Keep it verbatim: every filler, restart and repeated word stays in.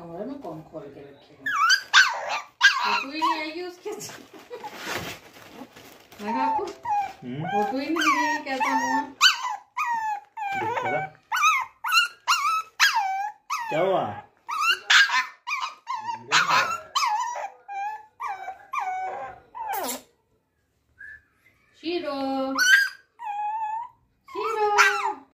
हुआ है, मैं कौन खोल के रखेगा, फोटो ही नहीं आएगी उसके आपको फोटो ही नहीं दिखेगी कैसा हुआ। क्या हुआ?